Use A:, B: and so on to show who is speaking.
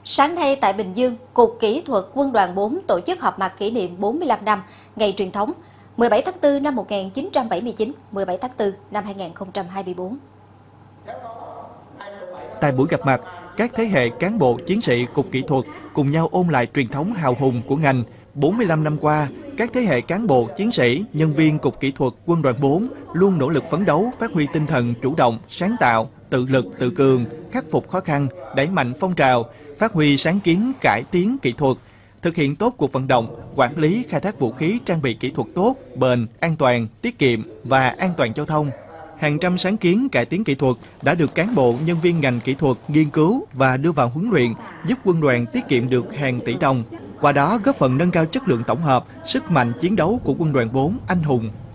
A: Sáng nay tại Bình Dương, Cục Kỹ thuật Quân đoàn 4 tổ chức họp mặt kỷ niệm 45 năm ngày truyền thống 17 tháng 4 năm 1979, 17 tháng 4 năm 2024.
B: Tại buổi gặp mặt, các thế hệ cán bộ chiến sĩ Cục Kỹ thuật cùng nhau ôn lại truyền thống hào hùng của ngành. 45 năm qua, các thế hệ cán bộ chiến sĩ, nhân viên Cục Kỹ thuật Quân đoàn 4 luôn nỗ lực phấn đấu, phát huy tinh thần chủ động, sáng tạo, tự lực, tự cường, khắc phục khó khăn, đẩy mạnh phong trào, phát huy sáng kiến cải tiến kỹ thuật, thực hiện tốt cuộc vận động, quản lý khai thác vũ khí trang bị kỹ thuật tốt, bền, an toàn, tiết kiệm và an toàn giao thông. Hàng trăm sáng kiến cải tiến kỹ thuật đã được cán bộ, nhân viên ngành kỹ thuật nghiên cứu và đưa vào huấn luyện, giúp quân đoàn tiết kiệm được hàng tỷ đồng. Qua đó góp phần nâng cao chất lượng tổng hợp, sức mạnh chiến đấu của quân đoàn 4 anh hùng.